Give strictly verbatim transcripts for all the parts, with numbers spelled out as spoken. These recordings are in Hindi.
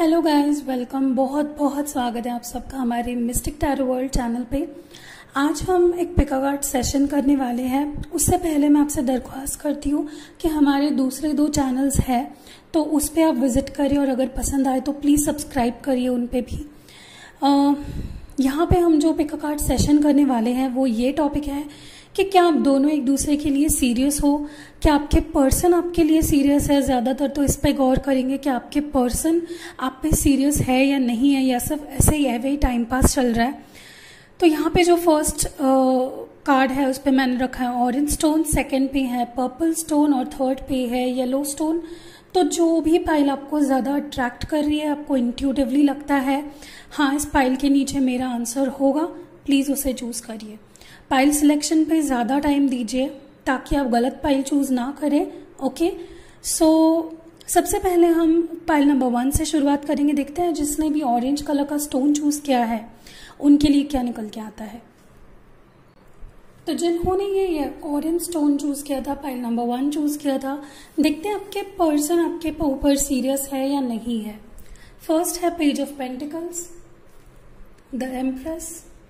Hello guys, welcome. बहुत बहुत स्वागत है आप सबका हमारे मिस्टिक टैरो वर्ल्ड चैनल पे। आज हम एक पिक कार्ड सेशन करने वाले हैं। उससे पहले मैं आपसे दरख्वास्त करती हूँ कि हमारे दूसरे दो चैनल्स हैं तो उस पर आप विजिट करिए और अगर पसंद आए तो प्लीज़ सब्सक्राइब करिए उन पे भी। आ, यहाँ पे हम जो पिक कार्ड सेशन करने वाले हैं वो ये टॉपिक है कि क्या आप दोनों एक दूसरे के लिए सीरियस हो, क्या आपके पर्सन आपके लिए सीरियस है। ज़्यादातर तो इस पे गौर करेंगे कि आपके पर्सन आप पे सीरियस है या नहीं है, या सिर्फ ऐसे ही है टाइम पास चल रहा है। तो यहाँ पे जो फर्स्ट कार्ड है उस पर मैंने रखा है ऑरेंज स्टोन, सेकंड पे है पर्पल स्टोन और थर्ड पे है येलो स्टोन। तो जो भी पाइल आपको ज़्यादा अट्रैक्ट कर रही है, आपको इंट्यूटिवली लगता है हाँ इस पाइल के नीचे मेरा आंसर होगा, प्लीज़ उसे चूज़ करिए। पाइल सिलेक्शन पे ज़्यादा टाइम दीजिए ताकि आप गलत पाइल चूज़ ना करें। ओके, सो सबसे पहले हम पाइल नंबर वन से शुरुआत करेंगे। देखते हैं जिसने भी ऑरेंज कलर का स्टोन चूज़ किया है उनके लिए क्या निकल के आता है। तो जिन्होंने ये ऑरेंज स्टोन चूज़ किया था, पाइल नंबर वन चूज़ किया था, देखते हैं आपके पर्सन आपके ऊपर सीरियस है या नहीं है। फर्स्ट है page of pentacles, the empress,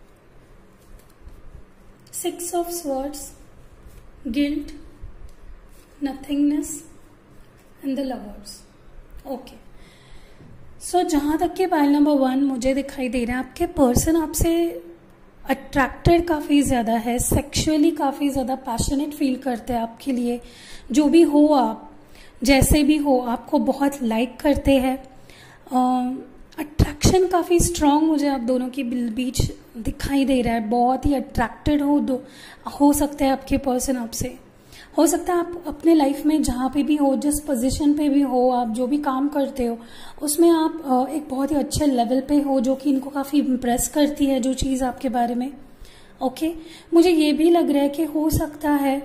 six of swords, guilt, nothingness and the lovers. Okay, so जहाँ तक कि पाइल नंबर वन मुझे दिखाई दे रहा है, आपके पर्सन आपसे अट्रैक्टेड काफ़ी ज़्यादा है, सेक्सुअली काफ़ी ज़्यादा पैशनेट फील करते हैं आपके लिए। जो भी हो, आप जैसे भी हो, आपको बहुत लाइक करते हैं। अट्रैक्शन काफ़ी स्ट्रांग मुझे आप दोनों के बीच दिखाई दे रहा है। बहुत ही अट्रैक्टेड हो दो हो सकता है आपके पर्सन आपसे। हो सकता है आप अपने लाइफ में जहाँ पे भी हो, जिस पोजीशन पे भी हो, आप जो भी काम करते हो उसमें आप एक बहुत ही अच्छे लेवल पे हो, जो कि इनको काफ़ी इम्प्रेस करती है जो चीज़ आपके बारे में। ओके, मुझे ये भी लग रहा है कि हो सकता है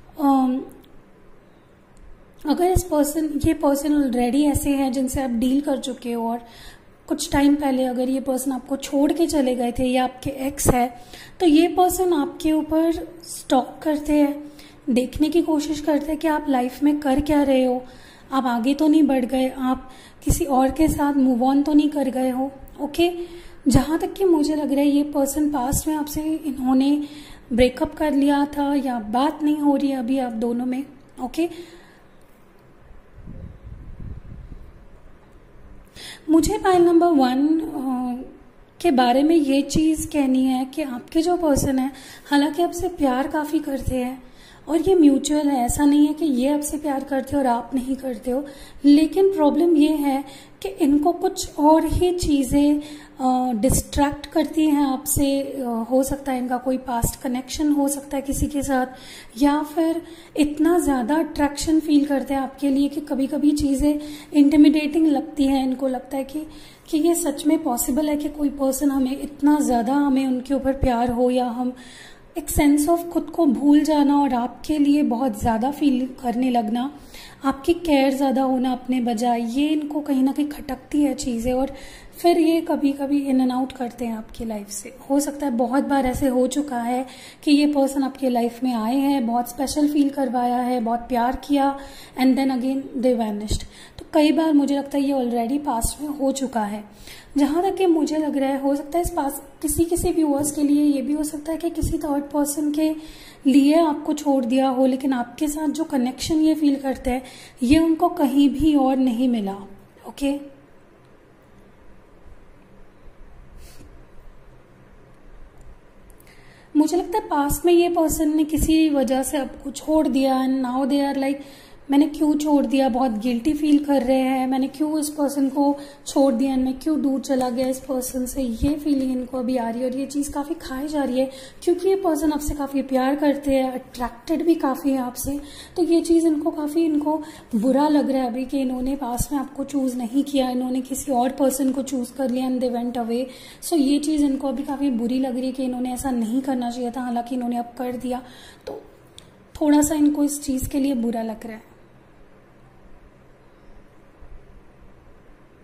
अगर इस पर्सन ये पर्सन ऑलरेडी ऐसे हैं जिनसे आप डील कर चुके हो और कुछ टाइम पहले अगर ये पर्सन आपको छोड़ के चले गए थे या आपके एक्स है, तो ये पर्सन आपके ऊपर स्टॉक करते हैं, देखने की कोशिश करते हैं कि आप लाइफ में कर क्या रहे हो, आप आगे तो नहीं बढ़ गए, आप किसी और के साथ मूव ऑन तो नहीं कर गए हो। ओके, जहाँ तक कि मुझे लग रहा है ये पर्सन पास्ट में आपसे इन्होंने ब्रेकअप कर लिया था या बात नहीं हो रही अभी आप दोनों में। ओके, मुझे पाइल नंबर वन के बारे में ये चीज़ कहनी है कि आपके जो पर्सन है हालांकि आपसे प्यार काफ़ी करते हैं और ये म्यूचुअल है। ऐसा नहीं है कि ये आपसे प्यार करते हो और आप नहीं करते हो, लेकिन प्रॉब्लम ये है कि इनको कुछ और ही चीज़ें डिस्ट्रैक्ट करती हैं आपसे। हो सकता है इनका कोई पास्ट कनेक्शन हो सकता है किसी के साथ, या फिर इतना ज़्यादा अट्रैक्शन फील करते हैं आपके लिए कि कभी कभी चीज़ें इंटिमिडेटिंग लगती हैं। इनको लगता है कि कि ये सच में पॉसिबल है कि कोई पर्सन हमें इतना ज़्यादा हमें उनके ऊपर प्यार हो, या हम एक सेंस ऑफ खुद को भूल जाना और आपके लिए बहुत ज़्यादा फील करने लगना, आपकी केयर ज़्यादा होना अपने बजाय, ये इनको कहीं ना कहीं खटकती है चीज़ें और फिर ये कभी कभी इन एंड आउट करते हैं आपकी लाइफ से। हो सकता है बहुत बार ऐसे हो चुका है कि ये पर्सन आपके लाइफ में आए हैं, बहुत स्पेशल फील करवाया है, बहुत प्यार किया, and then again they vanished. तो कई बार मुझे लगता है ये ऑलरेडी पास्ट में हो चुका है। जहाँ तक कि मुझे लग रहा है हो सकता है इस पास किसी किसी व्यूअर्स के लिए ये भी हो सकता है कि किसी थर्ड पर्सन के लिए आपको छोड़ दिया हो, लेकिन आपके साथ जो कनेक्शन ये फील करते हैं ये उनको कहीं भी और नहीं मिला। ओके, मुझे लगता है पास्ट में ये पर्सन ने किसी वजह से आपको छोड़ दिया and now they are like मैंने क्यों छोड़ दिया, बहुत गिल्टी फील कर रहे हैं, मैंने क्यों इस पर्सन को छोड़ दिया, मैं क्यों दूर चला गया इस पर्सन से, ये फीलिंग इनको अभी आ रही है और ये चीज़ काफ़ी खाई जा रही है क्योंकि ये पर्सन आपसे काफ़ी प्यार करते हैं, अट्रैक्टेड भी काफ़ी है आपसे। तो ये चीज़ इनको काफ़ी इनको बुरा लग रहा है अभी कि इन्होंने पास में आपको चूज़ नहीं किया, इन्होंने किसी और पर्सन को चूज़ कर लिया and they went away. So ये चीज़ इनको अभी काफ़ी बुरी लग रही है कि इन्होंने ऐसा नहीं करना चाहिए था, हालांकि इन्होंने अब कर दिया, तो थोड़ा सा इनको इस चीज़ के लिए बुरा लग रहा है।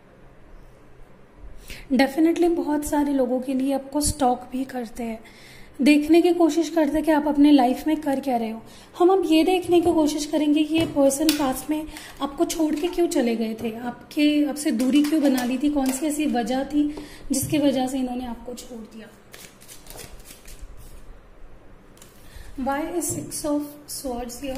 डेफिनेटली बहुत सारे लोगों के लिए आपको स्टॉक भी करते हैं, देखने की कोशिश करते हैं कि आप अपने लाइफ में कर क्या रहे हो। हम अब ये देखने की कोशिश करेंगे कि ये पर्सन पास में आपको छोड़ के क्यों चले गए थे, आपके आपसे दूरी क्यों बना ली थी, कौन सी ऐसी वजह थी जिसकी वजह से इन्होंने आपको छोड़ दिया। Why is Six of Swords here?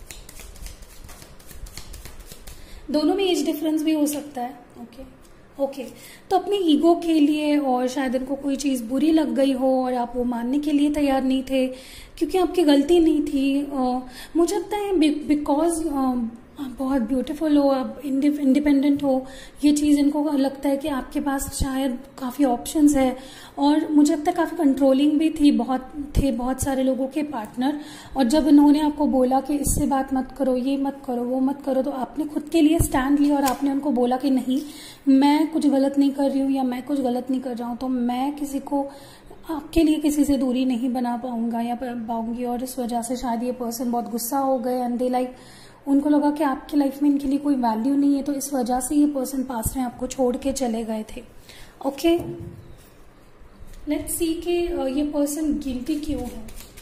दोनों में एज डिफरेंस भी हो सकता है। ओके ओके तो अपनी ईगो के लिए, और शायद इनको कोई चीज़ बुरी लग गई हो और आप वो मानने के लिए तैयार नहीं थे क्योंकि आपकी गलती नहीं थी। आ, मुझे लगता है बिकॉज आप बहुत ब्यूटीफुल हो, आप इंडिपेंडेंट हो, ये चीज़ इनको लगता है कि आपके पास शायद काफ़ी ऑप्शंस है। और मुझे लगता है काफ़ी कंट्रोलिंग भी थी, बहुत थे बहुत सारे लोगों के पार्टनर। और जब इन्होंने आपको बोला कि इससे बात मत करो, ये मत करो, वो मत करो, तो आपने खुद के लिए स्टैंड लिया और आपने उनको बोला कि नहीं, मैं कुछ गलत नहीं कर रही हूँ या मैं कुछ गलत नहीं कर रहा हूँ, तो मैं किसी को आपके लिए किसी से दूरी नहीं बना पाऊंगा या पाऊंगी। और इस वजह से शायद ये पर्सन बहुत गुस्सा हो गए एंड दे लाइक, उनको लगा कि आपकी लाइफ में इनके लिए कोई वैल्यू नहीं है, तो इस वजह से ये पर्सन पास में आपको छोड़ के चले गए थे। ओके लेट्स सी कि ये पर्सन गिल्टी क्यों है।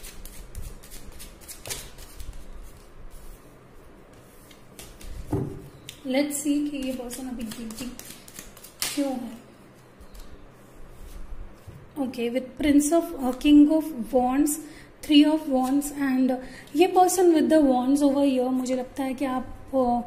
लेट्स सी कि ये पर्सन अभी गिल्टी क्यों है। Okay with prince of king of wands, three of wands and ये person with the wands over here, मुझे लगता है कि आप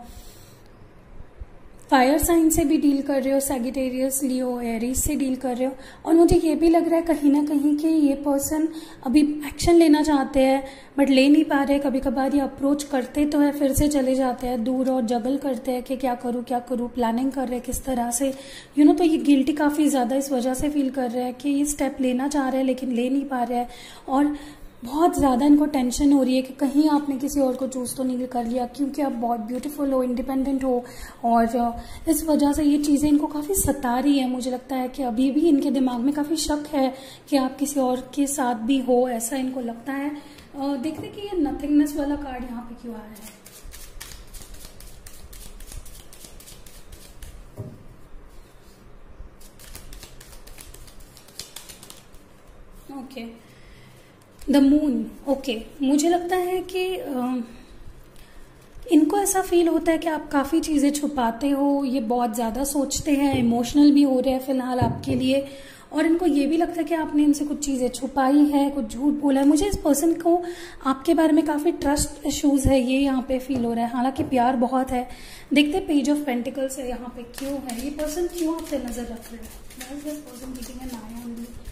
फायर साइन से भी डील कर रहे हो, सैजिटेरियस, लियो, एरीज से डील कर रहे हो। और मुझे ये भी लग रहा है कहीं ना कहीं कि ये पर्सन अभी एक्शन लेना चाहते हैं बट ले नहीं पा रहे। कभी कभार ये अप्रोच करते तो है, फिर से चले जाते हैं दूर और जगल करते हैं कि क्या करूँ क्या करूँ, प्लानिंग कर रहे हैं किस तरह से, यू नो। तो ये गिल्टी काफ़ी ज़्यादा इस वजह से फील कर रहे हैं कि ये स्टेप लेना चाह रहे हैं लेकिन ले नहीं पा रहे हैं। और बहुत ज़्यादा इनको टेंशन हो रही है कि कहीं आपने किसी और को चूज़ तो नहीं कर लिया, क्योंकि आप बहुत ब्यूटीफुल हो, इंडिपेंडेंट हो, और इस वजह से ये चीज़ें इनको काफ़ी सता रही है। मुझे लगता है कि अभी भी इनके दिमाग में काफ़ी शक है कि आप किसी और के साथ भी हो, ऐसा इनको लगता है। देखते कि ये नथिंगनेस वाला कार्ड यहाँ पे क्यों आ रहा है। Okay okay. The moon. Okay मुझे लगता है कि आ, इनको ऐसा फील होता है कि आप काफ़ी चीज़ें छुपाते हो, ये बहुत ज़्यादा सोचते हैं, इमोशनल भी हो रहे हैं फिलहाल आपके लिए। और इनको ये भी लगता है कि आपने इनसे कुछ चीज़ें छुपाई है, कुछ झूठ बोला है। मुझे इस पर्सन को आपके बारे में काफ़ी ट्रस्ट इश्यूज है, ये यहाँ पे फील हो रहा है। हालांकि प्यार बहुत है। देखते पेज ऑफ पेंटिकल्स है यहाँ पे क्यों है, ये पर्सन क्यों आप पे नजर रख रहे हैं।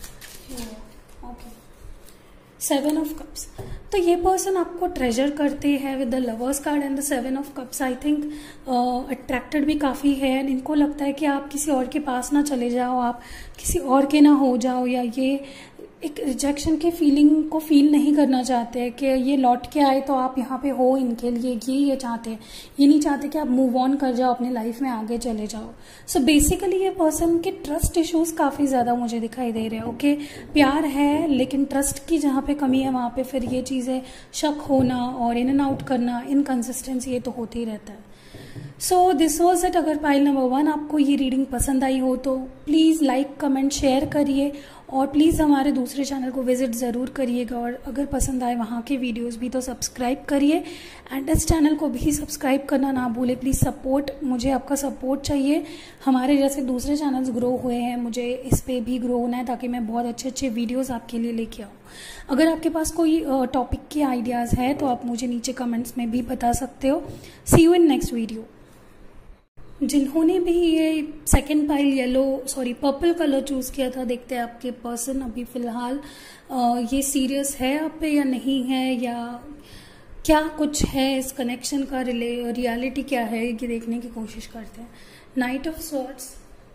ओके सेवन ऑफ कप्स, तो ये पर्सन आपको ट्रेजर करते हैं with the lovers card and the seven of cups. I think attracted भी काफ़ी है एंड इनको लगता है कि आप किसी और के पास ना चले जाओ, आप किसी और के ना हो जाओ, या ये एक रिजेक्शन के फीलिंग को फील नहीं करना चाहते हैं कि ये लौट के आए तो आप यहाँ पे हो इनके लिए, ये ये चाहते हैं। ये नहीं चाहते कि आप मूव ऑन कर जाओ, अपनी लाइफ में आगे चले जाओ। सो so बेसिकली ये पर्सन के ट्रस्ट इश्यूज काफ़ी ज़्यादा मुझे दिखाई दे रहे हैं। Okay okay? प्यार है लेकिन ट्रस्ट की जहाँ पे कमी है वहाँ पे फिर ये चीज़ें शक होना और इन एंड आउट करना, इनकन्सिस्टेंसी, ये तो होते ही रहता है। So this was it. अगर पाइल नंबर वन आपको ये रीडिंग पसंद आई हो तो प्लीज़ लाइक कमेंट शेयर करिए और प्लीज़ हमारे दूसरे चैनल को विजिट ज़रूर करिएगा। और अगर पसंद आए वहाँ के वीडियोस भी तो सब्सक्राइब करिए एंड इस चैनल को भी सब्सक्राइब करना ना भूले प्लीज़। सपोर्ट, मुझे आपका सपोर्ट चाहिए। हमारे जैसे दूसरे चैनल्स ग्रो हुए हैं, मुझे इस पे भी ग्रो होना है ताकि मैं बहुत अच्छे अच्छे वीडियोज़ आपके लिए लेके आऊँ। अगर आपके पास कोई टॉपिक के आइडियाज़ है तो आप मुझे नीचे कमेंट्स में भी बता सकते हो। See you in next video. जिन्होंने भी ये second pile yellow sorry purple colour choose किया था, देखते हैं आपके पर्सन अभी फिलहाल ये सीरियस है आप पे या नहीं है, या क्या कुछ है इस कनेक्शन का, रिले रियलिटी क्या है, ये देखने की कोशिश करते हैं। Knight of swords,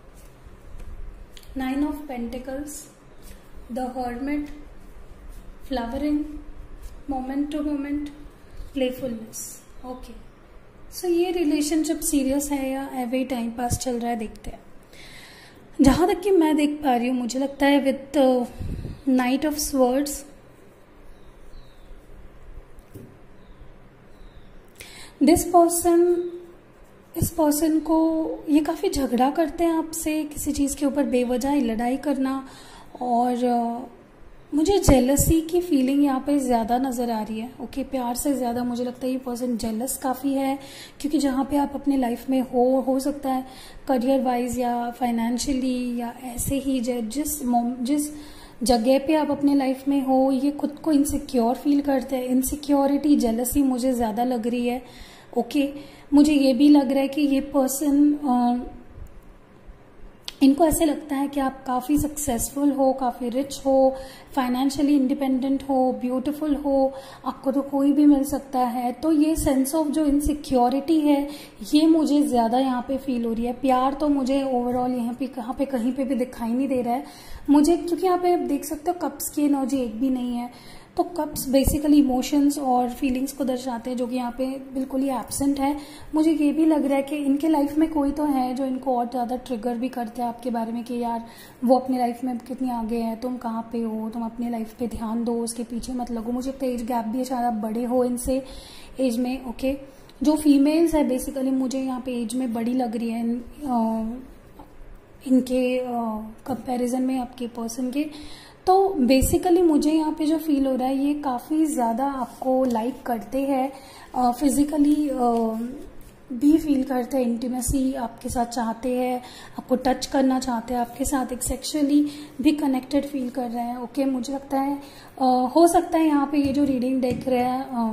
nine of pentacles, the hermit, flowering, moment to moment, playfulness. Okay so so, ये रिलेशनशिप सीरियस है या एवे टाइम पास चल रहा है, देखते हैं। जहाँ तक कि मैं देख पा रही हूँ मुझे लगता है with knight of swords this person इस पर्सन को ये काफ़ी झगड़ा करते हैं आपसे, किसी चीज़ के ऊपर बेवजह लड़ाई करना और मुझे जेलसी की फीलिंग यहाँ पे ज़्यादा नज़र आ रही है। ओके, प्यार से ज़्यादा मुझे लगता है ये पर्सन जेलस काफ़ी है, क्योंकि जहाँ पे आप अपने लाइफ में हो हो सकता है करियर वाइज या फाइनेंशियली या ऐसे ही जिस जिस जगह पे आप अपने लाइफ में हो, ये खुद को इनसिक्योर फील करते हैं। इनसिक्योरिटी, जेलसी मुझे ज़्यादा लग रही है। ओके, मुझे ये भी लग रहा है कि ये पर्सन, इनको ऐसे लगता है कि आप काफ़ी सक्सेसफुल हो, काफ़ी रिच हो, फाइनेंशियली इंडिपेंडेंट हो, ब्यूटीफुल हो, आपको तो कोई भी मिल सकता है। तो ये सेंस ऑफ जो इनसिक्योरिटी है ये मुझे ज़्यादा यहाँ पे फील हो रही है। प्यार तो मुझे ओवरऑल यहाँ पे कहाँ पे कहीं पे भी दिखाई नहीं दे रहा है मुझे, क्योंकि यहाँ पे आप देख सकते हो कप्स की एनर्जी एक भी नहीं है। तो कप्स बेसिकली इमोशंस और फीलिंग्स को दर्शाते हैं, जो कि यहाँ पे बिल्कुल ही एब्सेंट है। मुझे ये भी लग रहा है कि इनके लाइफ में कोई तो है जो इनको और ज़्यादा ट्रिगर भी करते हैं आपके बारे में कि यार वो अपनी लाइफ में कितनी आगे है, तुम कहाँ पे हो, तुम अपनी लाइफ पे ध्यान दो, उसके पीछे मत लगो। मुझे तो एज गैप भी है, शायद आप बड़े हो इनसे एज में। ओके, जो फीमेल्स है बेसिकली मुझे यहाँ पे एज में बड़ी लग रही है इन, आ, इनके कंपैरिजन में आपके पर्सन के। तो बेसिकली मुझे यहाँ पे जो फील हो रहा है ये काफ़ी ज़्यादा आपको लाइक करते हैं, फिजिकली भी फील करते हैं, इंटीमेसी आपके साथ चाहते हैं, आपको टच करना चाहते हैं, आपके साथ एक सेक्सुअली भी कनेक्टेड फील कर रहे हैं। ओके, मुझे लगता है आ, हो सकता है यहाँ पे ये जो रीडिंग देख रहे हैं आ,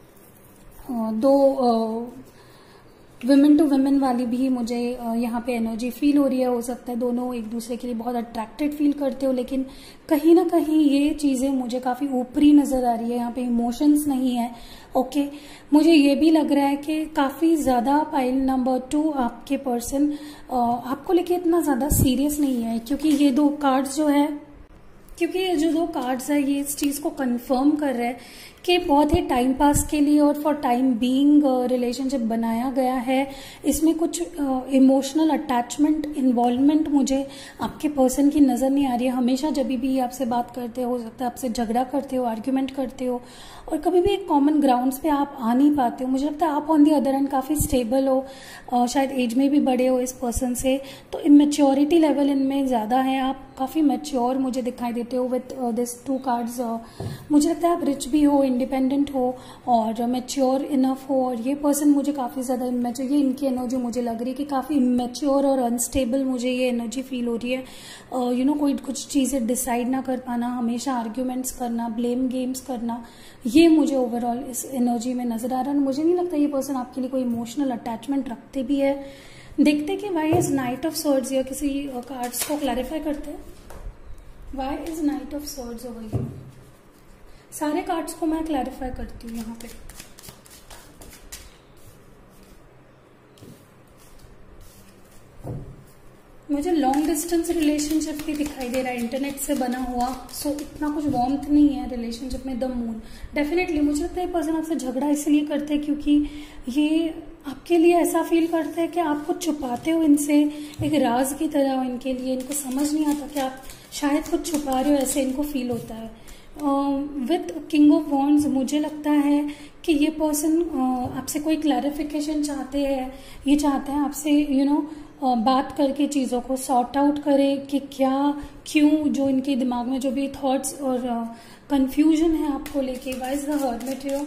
आ, दो आ, वुमेन टू वुमेन वाली भी मुझे यहाँ पे एनर्जी फील हो रही है। हो सकता है दोनों एक दूसरे के लिए बहुत अट्रैक्टेड फील करते हो, लेकिन कहीं ना कहीं ये चीज़ें मुझे काफ़ी ऊपरी नज़र आ रही है, यहाँ पे इमोशंस नहीं है। ओके, मुझे ये भी लग रहा है कि काफ़ी ज़्यादा पाइल नंबर टू आपके पर्सन आपको लेके इतना ज़्यादा सीरियस नहीं है, क्योंकि ये दो कार्ड्स जो है क्योंकि ये जो दो कार्ड्स है ये इस चीज़ को कंफर्म कर रहे हैं कि बहुत ही टाइम पास के लिए और फॉर टाइम बीइंग रिलेशनशिप बनाया गया है। इसमें कुछ इमोशनल अटैचमेंट इन्वॉल्वमेंट मुझे आपके पर्सन की नज़र नहीं आ रही है। हमेशा जब भी आपसे बात करते हो सकता है आपसे झगड़ा करते हो, आर्ग्यूमेंट करते हो, और कभी भी एक कॉमन ग्राउंड्स पे आप आ नहीं पाते हो। मुझे लगता है आप ऑन दी अदर एंड काफ़ी स्टेबल हो, uh, शायद एज में भी बड़े हो इस पर्सन से, तो इमेच्योरिटी लेवल इनमें ज़्यादा है। आप काफ़ी मैच्योर मुझे दिखाई देते हो विथ दिस टू कार्ड्स। मुझे लगता है आप रिच भी हो, इंडिपेंडेंट हो और मैच्योर इनफ हो, और ये पर्सन मुझे काफ़ी ज़्यादा इमेच्योर, ये इनकी एनर्जी मुझे लग रही है कि काफ़ी मैच्योर और अनस्टेबल मुझे ये एनर्जी फील हो रही है। यू नो कोई कुछ चीज़ें डिसाइड ना कर पाना, हमेशा आर्ग्यूमेंट्स करना, ब्लेम गेम्स करना, ये मुझे ओवरऑल इस एनर्जी में नज़र आ रहा है। मुझे नहीं लगता ये पर्सन आपके लिए कोई इमोशनल अटैचमेंट रखते भी है। देखते कि why is knight of swords, या किसी कार्ड्स को क्लैरिफाई करते हैं। Why is knight of swords over here? सारे कार्ड्स को मैं क्लैरिफाई करती हूँ यहाँ पे। मुझे लॉन्ग डिस्टेंस रिलेशनशिप भी दिखाई दे रहा है, इंटरनेट से बना हुआ, सो so, इतना कुछ वार्मथ नहीं है रिलेशनशिप में। द मून डेफिनेटली मुझे लगता है पर्सन आपसे झगड़ा इसलिए करते हैं क्योंकि ये आपके लिए ऐसा फील करते हैं कि आप कुछ छुपाते हो इनसे, एक राज की तरह हो इनके लिए। इनको समझ नहीं आता कि आप शायद कुछ छुपा रहे हो, ऐसे इनको फील होता है। विथ किंग ऑफ वॉन्ड्स मुझे लगता है कि ये पर्सन uh, आपसे कोई क्लैरिफिकेशन चाहते हैं, ये चाहते हैं आपसे यू नो बात करके चीज़ों को सॉर्ट आउट करें कि क्या क्यों जो इनके दिमाग में जो भी थॉट्स और कंफ्यूजन uh, है आपको लेके। Why is the hermit here?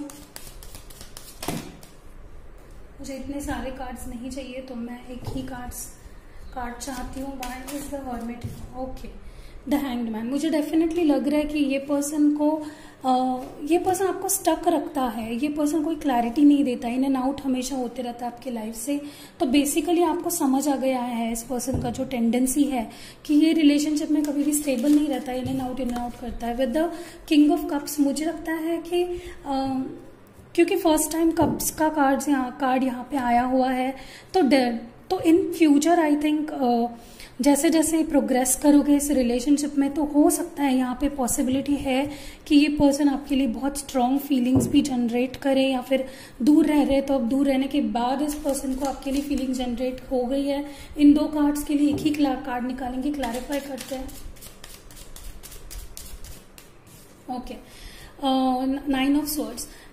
मुझे इतने सारे कार्ड्स नहीं चाहिए, तो मैं एक ही कार्ड्स कार्ड चाहती हूँ। Why is the hermit here? Okay, the hanged man. मुझे डेफिनेटली लग रहा है कि ये पर्सन को Uh, ये पर्सन आपको स्टक रखता है, ये पर्सन कोई क्लैरिटी नहीं देता, इन एंड आउट हमेशा होते रहता है आपके लाइफ से। तो बेसिकली आपको समझ आ गया है इस पर्सन का जो टेंडेंसी है कि ये रिलेशनशिप में कभी भी स्टेबल नहीं रहता, in and out in and out करता है। With the king of cups मुझे लगता है कि uh, क्योंकि फर्स्ट टाइम कप्स का कार्ड यहाँ कार्ड यहाँ पे आया हुआ है, तो डेड तो इन फ्यूचर आई थिंक जैसे जैसे प्रोग्रेस करोगे इस रिलेशनशिप में, तो हो सकता है यहाँ पे पॉसिबिलिटी है कि ये पर्सन आपके लिए बहुत स्ट्रॉन्ग फीलिंग्स भी जनरेट करे, या फिर दूर रह रहे तो अब दूर रहने के बाद इस पर्सन को आपके लिए फीलिंग जनरेट हो गई है। इन दो कार्ड्स के लिए एक ही कार्ड निकालेंगे, क्लैरिफाई करते हैं। Okay, nine of swords.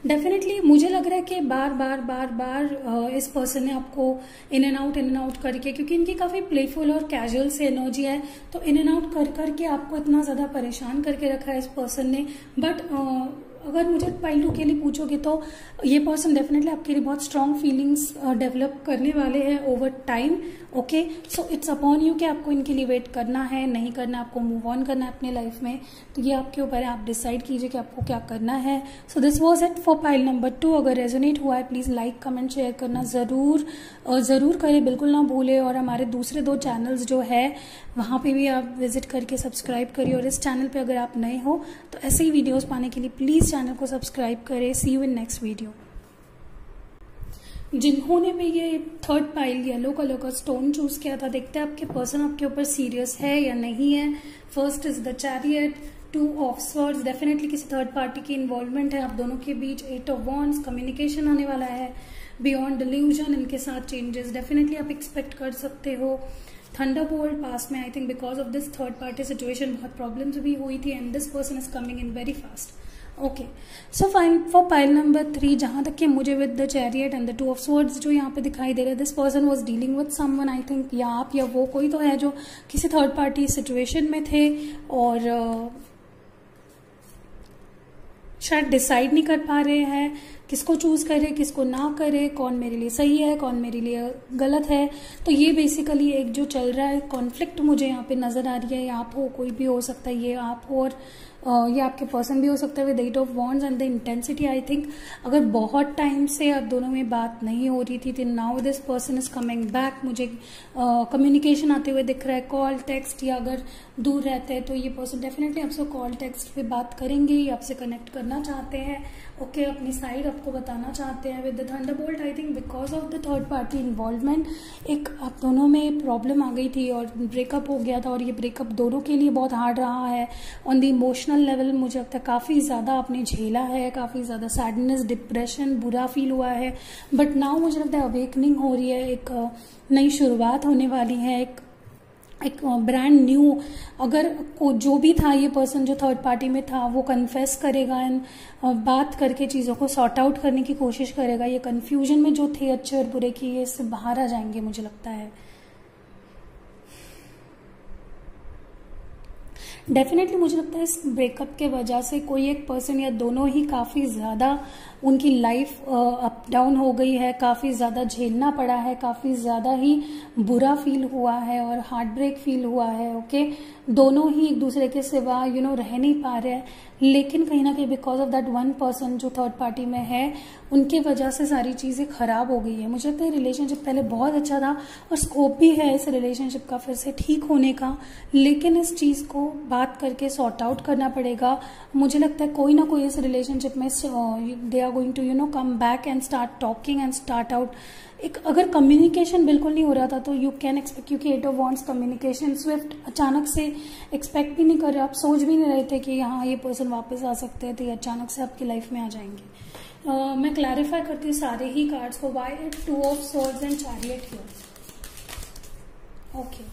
Definitely मुझे लग रहा है कि बार बार बार बार इस पर्सन ने आपको in and out in and out करके, क्योंकि इनकी काफी प्लेफुल और कैजुअल से एनर्जी है, तो इन एंड आउट कर करके आपको इतना ज्यादा परेशान करके रखा है इस पर्सन ने। बट अगर मुझे पाइल टू के लिए पूछोगे तो ये पर्सन डेफिनेटली आपके लिए बहुत स्ट्रांग फीलिंग्स डेवलप करने वाले हैं over time. Okay, so it's upon you कि आपको इनके लिए वेट करना है, नहीं करना, आपको मूव ऑन करना है अपने लाइफ में, तो ये आपके ऊपर है, आप डिसाइड कीजिए कि आपको क्या करना है। So this was it for pile number two. अगर रेजोनेट हुआ है प्लीज लाइक कमेंट शेयर करना जरूर और जरूर करें, बिल्कुल ना भूले। और हमारे दूसरे दो चैनल्स जो है वहां पे भी आप विजिट करके सब्सक्राइब करिए, और इस चैनल पे अगर आप नए हो तो ऐसे ही वीडियोस पाने के लिए प्लीज चैनल को सब्सक्राइब करें। See you in next video. जिन्होंने भी ये थर्ड पाइल येलो कलर का स्टोन चूज किया था, देखते हैं आपके पर्सन आपके ऊपर सीरियस है या नहीं है। First is the chariot, two of swords, definitely किसी थर्ड पार्टी की इन्वॉल्वमेंट है आप दोनों के बीच। एट ऑफ वॉन्ड्स, कम्युनिकेशन आने वाला है। बियॉन्ड डिल्यूजन, इनके साथ चेंजेस डेफिनेटली आप एक्सपेक्ट कर सकते हो। थंडरबोल्ट, पास में I think because of this third party situation बहुत प्रॉब्लम्स भी हुई थी and this person is coming in very fast. Okay, so fine for pile number three, जहां तक कि मुझे with the chariot and the two of swords जो यहाँ पे दिखाई दे रहा है, this person was dealing with someone, I think या आप या वो कोई तो है जो किसी थर्ड पार्टी सिचुएशन में थे और uh, शायद डिसाइड नहीं कर पा रहे हैं किसको चूज करे किसको ना करे, कौन मेरे लिए सही है कौन मेरे लिए गलत है। तो ये बेसिकली एक जो चल रहा है कॉन्फ्लिक्ट मुझे यहाँ पे नजर आ रही है। आप हो, कोई भी हो सकता है, ये आप हो और Uh, ये आपके पर्सन भी हो सकता है with eight of wands and the intensity. I think अगर बहुत टाइम से आप दोनों में बात नहीं हो रही थी तो now this person is coming back. मुझे कम्युनिकेशन uh, आते हुए दिख रहा है, कॉल टेक्स्ट, या अगर दूर रहते हैं तो ये पर्सन डेफिनेटली आपसे कॉल टेक्स्ट पे बात करेंगे या आपसे कनेक्ट करना चाहते हैं। ओके okay, अपनी साइड आपको बताना चाहते हैं। With the thunderbolt, I think because of the third party involvement एक आप दोनों में प्रॉब्लम आ गई थी और ब्रेकअप हो गया था, और ये ब्रेकअप दोनों के लिए बहुत हार्ड रहा है। ऑन द इमोशनल लेवल मुझे लगता है काफी ज्यादा आपने झेला है, काफी ज्यादा सैडनेस, डिप्रेशन, बुरा फील हुआ है। बट नाउ मुझे लगता है अवेकनिंग हो रही है, एक नई शुरुआत होने वाली है, एक एक ब्रांड न्यू। अगर को जो भी था ये पर्सन जो थर्ड पार्टी में था वो कन्फेस करेगा एंड बात करके चीज़ों को सॉर्ट आउट करने की कोशिश करेगा। ये कन्फ्यूजन में जो थे अच्छे और बुरे की, ये इससे बाहर आ जाएंगे मुझे लगता है। डेफिनेटली मुझे लगता है इस ब्रेकअप के वजह से कोई एक पर्सन या दोनों ही काफी ज्यादा उनकी लाइफ अप डाउन हो गई है, काफी ज्यादा झेलना पड़ा है, काफी ज्यादा ही बुरा फील हुआ है और हार्ट ब्रेक फील हुआ है। ओके, दोनों ही एक दूसरे के सिवा यू नो रह नहीं पा रहे हैं, लेकिन कहीं ना कहीं because of that one person जो थर्ड पार्टी में है उनके वजह से सारी चीजें खराब हो गई है। मुझे लगता है रिलेशनशिप पहले बहुत अच्छा था और स्कोप भी है इस रिलेशनशिप का फिर से ठीक होने का, लेकिन इस चीज को बात करके सॉर्ट आउट करना पड़ेगा। मुझे लगता है कोई ना कोई इस रिलेशनशिप में they are going to you know come back and start talking and start out. एक अगर कम्युनिकेशन बिल्कुल नहीं हो रहा था तो यू कैन एक्सपेक्ट, क्योंकि eight of wands communication swift, अचानक से एक्सपेक्ट भी नहीं कर रहे, आप सोच भी नहीं रहे थे कि यहाँ ये पर्सन वापस आ सकते हैं, तो ये अचानक से आपकी लाइफ में आ जाएंगे। uh, मैं क्लैरिफाई करती हूँ सारे ही कार्ड्स को। Why it two of swords and chariot here. Okay,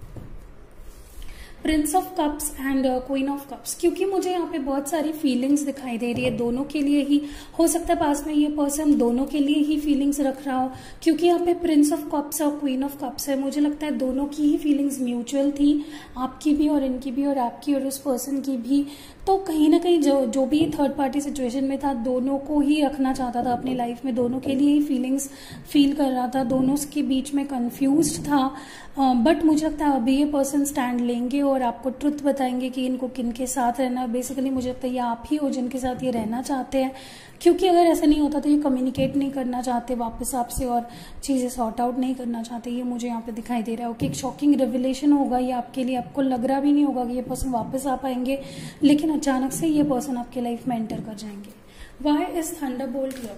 prince of cups and queen of cups, क्योंकि मुझे यहाँ पे बहुत सारी फीलिंग्स दिखाई दे रही है दोनों के लिए ही। हो सकता है पास में ये पर्सन दोनों के लिए ही फीलिंग्स रख रहा हो, क्योंकि यहाँ पे प्रिंस ऑफ कप्स और क्वीन ऑफ कप्स है। मुझे लगता है दोनों की ही फीलिंग्स म्यूचुअल थी, आपकी भी और इनकी भी और आपकी और उस पर्सन की भी। तो कहीं ना कहीं जो जो भी थर्ड पार्टी सिचुएशन में था दोनों को ही रखना चाहता था अपनी लाइफ में, दोनों के लिए ही फीलिंग्स फील कर रहा था, दोनों के बीच में कंफ्यूज्ड था। बट uh, मुझे लगता है अभी ये पर्सन स्टैंड लेंगे और आपको ट्रुथ बताएंगे कि इनको किन के साथ रहना। बेसिकली मुझे लगता है ये आप ही हो जिनके साथ ये रहना चाहते हैं, क्योंकि अगर ऐसा नहीं होता तो ये कम्युनिकेट नहीं करना चाहते वापस आपसे और चीजें सॉर्ट आउट नहीं करना चाहते। ये मुझे यहाँ पे दिखाई दे रहा है। ओके, एक शॉकिंग रिविलेशन होगा ये आपके लिए, आपको लग रहा भी नहीं होगा कि ये पर्सन वापस आ पाएंगे, लेकिन अचानक से ये पर्सन आपके लाइफ में एंटर कर जाएंगे। Why is thunderbolt here?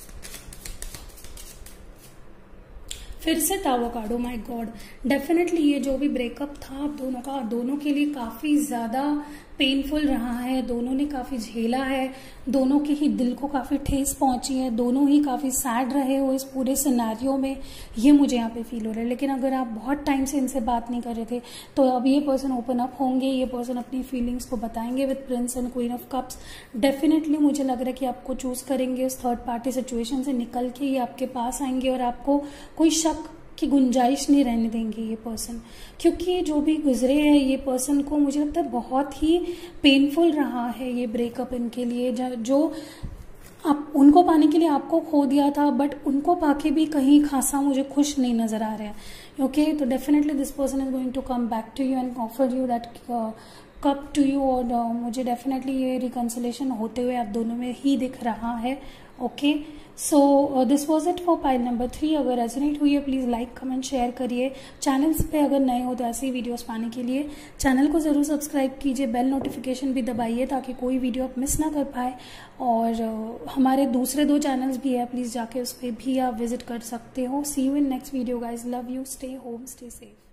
फिर से tower card, oh my god. Definitely ये जो भी ब्रेकअप था आप दोनों का, दोनों के लिए काफी ज्यादा पेनफुल रहा है, दोनों ने काफी झेला है, दोनों के ही दिल को काफी ठेस पहुंची है, दोनों ही काफी सैड रहे हो इस पूरे सिनेरियो में, ये मुझे यहाँ पे फील हो रहा है। लेकिन अगर आप बहुत टाइम से इनसे बात नहीं कर रहे थे तो अब ये पर्सन ओपन अप होंगे, ये पर्सन अपनी फीलिंग्स को बताएंगे with prince and queen of cups. Definitely मुझे लग रहा है कि आपको चूज करेंगे, उस थर्ड पार्टी सिचुएशन से निकल के ये आपके पास आएंगे और आपको कोई शक की गुंजाइश नहीं रहने देंगे ये पर्सन, क्योंकि जो भी गुजरे हैं ये पर्सन को मुझे लगता है बहुत ही पेनफुल रहा है ये ब्रेकअप इनके लिए। जो आप उनको पाने के लिए आपको खो दिया था, बट उनको पाके भी कहीं खासा मुझे खुश नहीं नजर आ रहा है। ओके, तो definitely this person is going to come back to you and offer you that cup to you, और uh, मुझे डेफिनेटली ये रिकंसिलेशन होते हुए आप दोनों में ही दिख रहा है। Okay, so this was it for pile number three. अगर रेजोनेट हुई है प्लीज लाइक कमेंट शेयर करिए। चैनल्स पे अगर नए हो तो ऐसी वीडियोस पाने के लिए चैनल को जरूर सब्सक्राइब कीजिए, बेल नोटिफिकेशन भी दबाइए ताकि कोई वीडियो आप मिस ना कर पाए। और uh, हमारे दूसरे दो चैनल्स भी है, प्लीज जाके उस पर भी आप विजिट कर सकते हो। See you in next video guys, love you, stay home, stay safe.